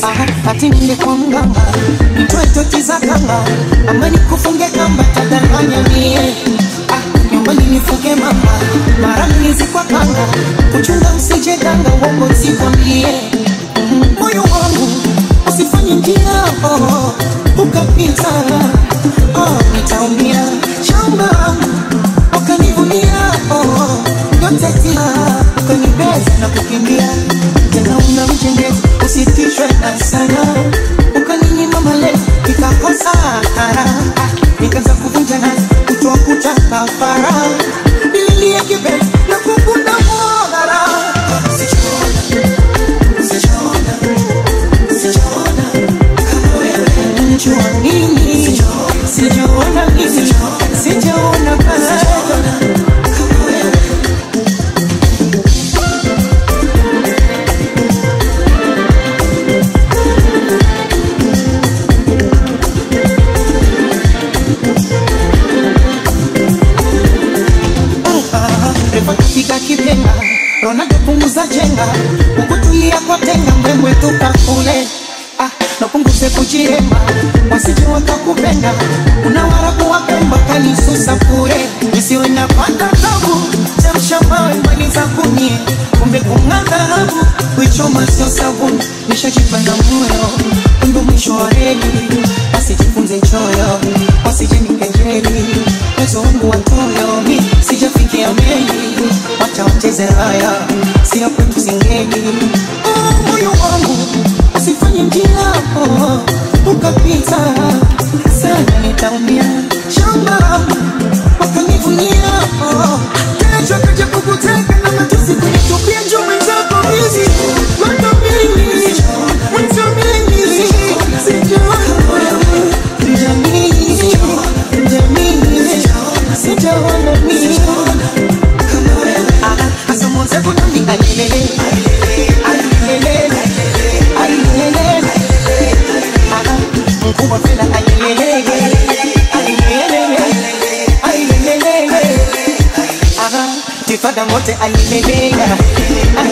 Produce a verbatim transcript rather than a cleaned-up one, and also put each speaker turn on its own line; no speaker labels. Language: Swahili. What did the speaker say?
ati nile kwa mganga nitoe toti za kanga ama nikufunge kamba tadanganya mie. Ah, nyumbani nifuge mama mara mlizi kwa kanga kuchunga usije ganga uongo sikwambie. Moyo wangu usifanye njia oh, ukapita oh, nitaumia shamba ukanivunia oh, yote tia ukanibeza na kukimbia tena una mchengezi usitishwe na sana ukaninyima malezi nikakosa hara nikaanza kuvunja nazi kutoa kuta kafara nililia kibezi na kukunda mwagara. Sijaona, sijaona, sijaona kama wewe njua nini sijaona nini sijaona bado kama wewe. Refa kipenga Ronaldo punguza jenga ukutulia kwa tenga mbwembwe tukakule. Ah, napunguze kujiremba wasije wakakupenda unawarabu wapemba kanisusa kure nisiwe na panda tabu chamshamba wembani za kunie kumbe kunganga habu kuichoma sio sabuni nishajipa na moyo kumbe mwisho wa reli wasijifunze choyo wasije nikejeli wezo wangu watoyo mi sijafikia meli wacha wacheze raya sio kwetu singeli. Oh, moyo wangu usifanye njia oh, ukapita sana nitaumia shamba wakanivunia oh, kesho kaja kukuteka na matusi kunitupia juu mwenzako hizi wata mimi wata mimi sijaona jamii jamii sijaona mimi kama wewe. Asa mwanza kunani alilele alilele alilele mkubwa fela alilele alilele alilele tifada mote alilele